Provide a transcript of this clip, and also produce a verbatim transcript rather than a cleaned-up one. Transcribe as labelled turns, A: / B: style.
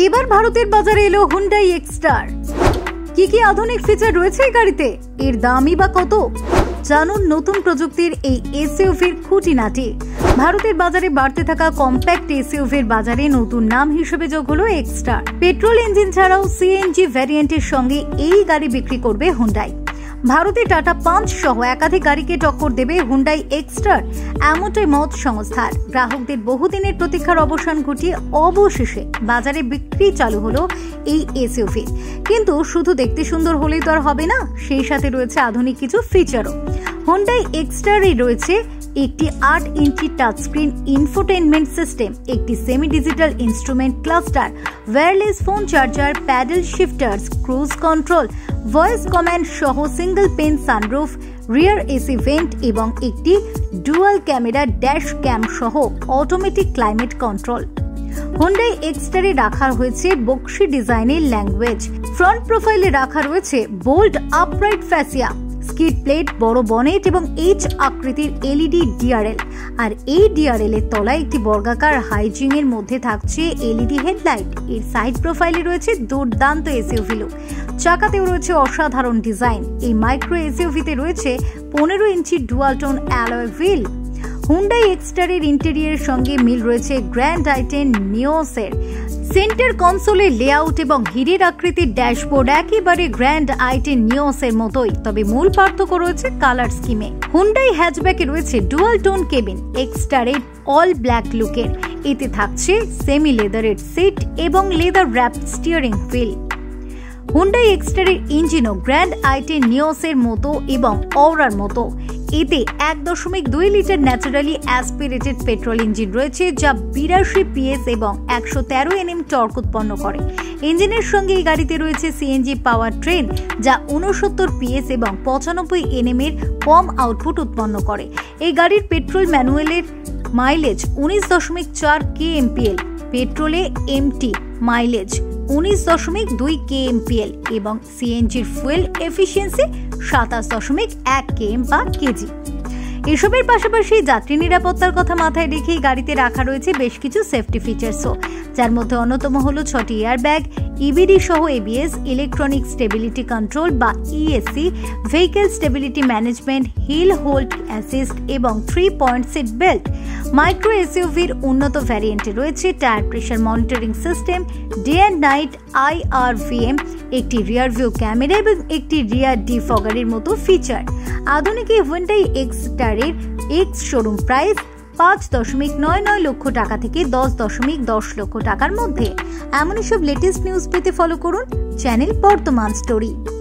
A: এবার ভারতের বাজারে এলো হুন্ডাই এক্সটার। কি কি আধুনিক ফিচার রয়েছে এই গাড়িতে, এর দামই বা কত, জানুন নতুন প্রযুক্তির এই এসইউভির খুঁটিনাটি। ভারতের বাজারে বাড়তে থাকা কম্প্যাক্ট এসইউভির বাজারে নতুন নাম হিসেবে যোগ হলো এক্সটার। পেট্রোল ইঞ্জিন ছাড়াও সিএনজি ভ্যারিয়েন্টের সঙ্গে এই গাড়ি বিক্রি করবে হুন্ডাই। ভারতে টাটা পাঞ্চ সহ একাধিক গাড়িকে টক্কর দেবে হুন্ডাই এক্সটার, এমনটাই মত সংস্থার। গ্রাহকদের বহুদিনের প্রতীক্ষার অবসান ঘটিয়ে অবশেষে বাজারে বিক্রি চালু হলো এই এসইউভি। কিন্তু শুধু দেখতে সুন্দর হলেই তো আর হবে না, সেই সাথে রয়েছে আধুনিক কিছু ফিচারও। হুন্ডাই এক্সটারে রয়েছে একটি আট ইঞ্চি টাচস্ক্রিন ইনফোটেনমেন্ট সিস্টেম, একটি semi digital instrument cluster, wireless phone charger, paddle shifters, cruise control, voice command সহ single pane sunroof, rear AC vent এবং একটি ডুয়াল ক্যামেরা ড্যাশ ক্যাম সহ অটোমেটিক ক্লাইমেট কন্ট্রোল। হুন্ডাই এক্সটারে রাখা হয়েছে boxy ডিজাইনের language. Front প্রোফাইলে রাখা রয়েছে bold upright fascia, skid plate, বড় বনেট এবং এইচ আকৃতির এলইডি ডিআরএল। আর এই ডিআরএল এর তলায় একটি বর্গাকার হাইজিং এর মধ্যে থাকছে এলইডি হেডলাইট। এর সাইড প্রোফাইলে রয়েছে দুর্দান্ত এসইউভি লুক, চাকাতেও রয়েছে অসাধারণ ডিজাইন। এই মাইক্রো এসইউভিতে রয়েছে পনেরো inch dual tone alloy wheel. Hyundai এক্সটারের ইন্টেরিয়রের সঙ্গে মিল রয়েছে গ্র্যান্ড আইটেন নিওসের। সেন্টার কনসোলের লেআউট এবং হীরের আকৃতির ড্যাশবোর্ড একেবারে গ্র্যান্ড আইটেন নিওসের মতোই, তবে মূল পার্থক্য রয়েছে কালার স্কিমে। হুন্ডাই হ্যাচব্যাকে রয়েছে ডুয়াল টোন কেবিন, এক্সটারের অল ব্ল্যাক লুকের। এতে থাকছে সেমি লেদারের সিট এবং leather wrap steering wheel. Hyundai এক্সটারের ইঞ্জিনও গ্র্যান্ড আইটেন নিওসের মতো এবং অওরার মতো। এতে এক দশমিক দুই litre naturally aspirated petrol engine রয়েছে, যা বিরাশি পিএস এবং একশো তেরো এনএম টর্ক উৎপন্ন করে। ইঞ্জিনের সঙ্গে এই গাড়িতে রয়েছে সিএনজি পাওয়ার ট্রেন, যা উনসত্তর পিএস এবং পঁচানব্বই এনএম এর কম আউটপুট উৎপন্ন করে। এই গাড়ির পেট্রোল ম্যানুয়ালের মাইলেজ উনিশ দশমিক চার কেএমপিএল, পেট্রোলে এমটি মাইলেজ উনিশ দশমিক দুই কেএমপিএল এবং সিএনজির ফুয়েল এফিসিয়েন্সি সাতাশ দশমিক এক কেএম বা কেজি। এসবের পাশাপাশি যাত্রী নিরাপত্তার কথা মাথায় রেখে গাড়িতে রাখা রয়েছে বেশ কিছু সেফটি ফিচার্সও, যার মধ্যে অন্যতম হলো ছটি এয়ারব্যাগ, ইবিডি সহ এবিএস, ইলেকট্রনিক স্টেবিলিটি কন্ট্রোল বা ESC, vehicle stability management, hill hold assist এবং three point seat belt. Micro এসইউভির উন্নত ভ্যারিয়েন্টে রয়েছে tyre pressure monitoring system, day and night IRVM, একটি রিয়ার ভিউ ক্যামেরা এবং একটি রিয়ার ডিফগারের মতো ফিচার। আধুনিক এই হুন্ডাই এক্সটারের এক্স শোরুম প্রাইস পাঁচ দশমিক নয় নয় লক্ষ টাকা থেকে দশ দশমিক দশ লক্ষ টাকার মধ্যে। এমনই সব লেটেস্ট নিউজ পেতে ফলো করুন চ্যানেল বর্তমান স্টোরি।